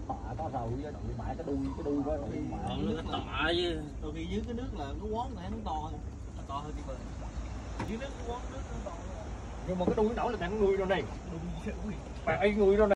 tọa có rầu với đội mãi cái đuôi với đội mãi nó tọa chứ. Đôi khi dưới cái nước là nó quón này nó to hơn đi bờ. Dưới nước nó quón nước nó to. Nhưng mà cái đuôi nó nổi là bạn nuôi đâu này. Bạn ấy nuôi đâu này.